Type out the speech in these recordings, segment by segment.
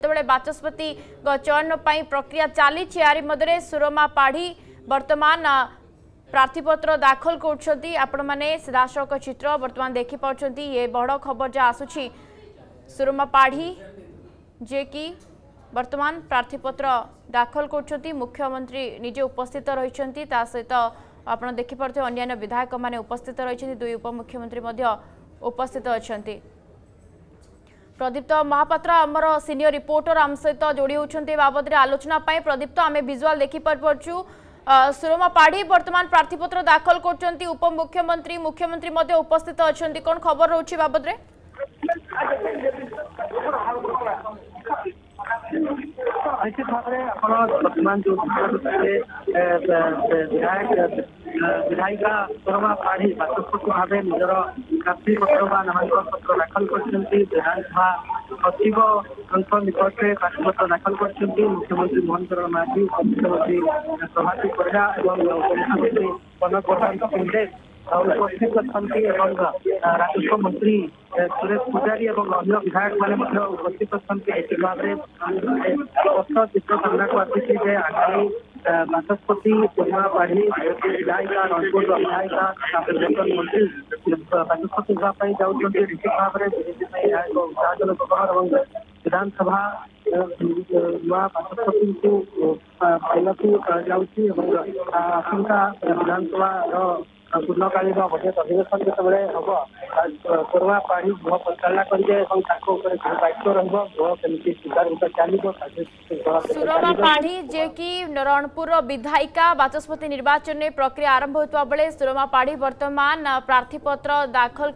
जितेबाला बाचस्पति चयन प्रक्रिया चली यारि मध्य सुरमा पाढ़ी वर्तमान प्रार्थीपत्र दाखल कर सीधासख चित्र वर्तमान देखिपुंट ये बड़ खबर जहाँ आसूची सुरमा पाढ़ी जे कि वर्तमान प्रार्थीपत्र दाखल कर मुख्यमंत्री निजे उपस्थित रही सहित आप देखिपे अन्य विधायक मैंने उपस्थित रही दुई उपमुख्यमंत्री उपस्थित अच्छा प्रदीप्त महापात्र आमर सीनियर रिपोर्टर आम सहित जोड़ी होती बाबद आलोचना प्रदीप्त आम विजुआल देखिपु सुरमा पाढ़ी वर्तमान प्रार्थीपत्र दाखल कर उपमुख्यमंत्री मुख्यमंत्री उपस्थित अच्छा कौन खबर रोचे बाबद निश्चित भाव में वर्तमान जो विधायिका सुरमा पाढ़ी बाचस्पति भाव निजर प्रार्थी पत्र नामांकन पत्र दाखल कर विधानसभा सचिव निकट में प्रार्थीपत्र दाखल कर मुख्यमंत्री मोहन चरण माझी उपमुख्यमंत्री प्रभाती परिडा और उपमुख्यमंत्री कनक प्रधान सिंह उपस्थित अच्छा राजस्व मंत्री सुरेश पूजारी और अन्य विधायक मैंने उपस्थित अच्छा भाव में स्पष्ट चित्र सामना को आसी आगामी बाचस्पति सुरमा पाढ़ी विधायिका रणपुर विधायिका मंत्री बाचस्पति होगापी जाऊँच निश्चित भाव में विधायक उत्साहजनक और विधानसभा नवा बाचस्पति को पाइक आसंका विधानसभा पूर्णकालीन बजेट अधिवेशन जिते हम सुरमा पाढ़ी गृह परिचालना करेंगे दायित्व रही सुचारू रूप चलो सुरमा पाढ़ी जे कि रणपुर विधायिका बाचस्पति निर्वाचन में प्रक्रिया आरंभ होता बेले सुरमा पाढ़ी वर्तमान प्रार्थीपत्र दाखल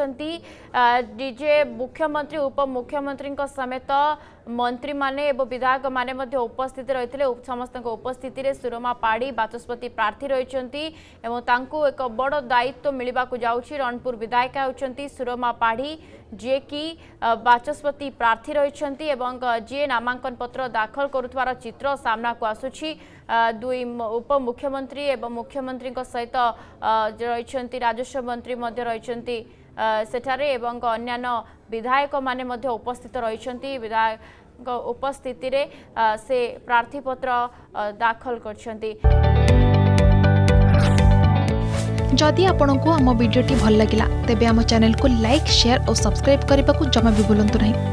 करजे मुख्यमंत्री उपमुख्यमंत्री समेत मंत्री माने एवं विधायक माने मध्य उपस्थित रही समस्त उपस्थिति सुरमा पाढ़ी बाचस्पति प्रार्थी रही एक बड़ दायित्व मिलवा जाऊँगी रणपुर विधायिका होती सुरमा पाढ़ी जे कि बाचस्पति प्रार्थी रही जे नामांकन पत्र दाखल करुवार चित्र सामना को आसूची दुई उपमुख्यमंत्री एवं मुख्यमंत्री सहित रही राजस्व मंत्री रही सेठारे एवं अन्यान्य विधायक माने मध्य उपस्थित रही विधायक उपस्थिति रे से प्रार्थीपत्र दाखल करछंती। जदि आपंक आम भिडी भल लगा तेब आम चैनल को लाइक शेयर और सब्सक्राइब करने को जमा भी भूलु नहीं।